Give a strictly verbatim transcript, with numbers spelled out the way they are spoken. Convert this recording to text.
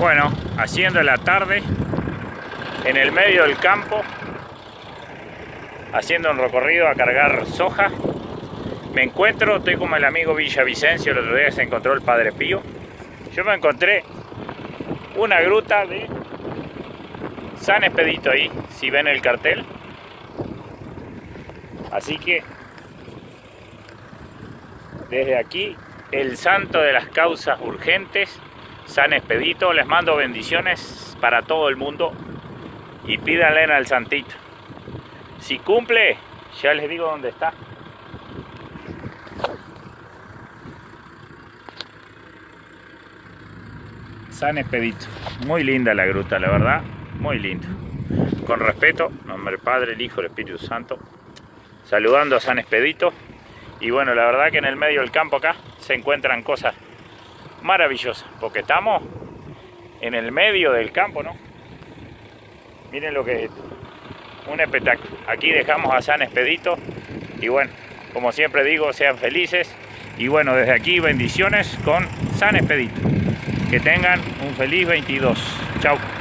Bueno, haciendo la tarde en el medio del campo, haciendo un recorrido a cargar soja. Me encuentro, estoy como el amigo Villavicencio, el otro día se encontró el Padre Pío. Yo me encontré una gruta de San Expedito ahí, si ven el cartel. Así que desde aquí, el santo de las causas urgentes, San Expedito, les mando bendiciones para todo el mundo y pídanle al santito. Si cumple, ya les digo dónde está. San Expedito, muy linda la gruta, la verdad, muy linda. Con respeto, nombre Padre, el Hijo, el Espíritu Santo, saludando a San Expedito. Y bueno, la verdad que en el medio del campo acá se encuentran cosas maravillosas, porque estamos en el medio del campo, ¿no? Miren lo que es esto, un espectáculo. Aquí dejamos a San Expedito y bueno, como siempre digo, sean felices. Y bueno, desde aquí bendiciones con San Expedito. Que tengan un feliz veintidós. Chau.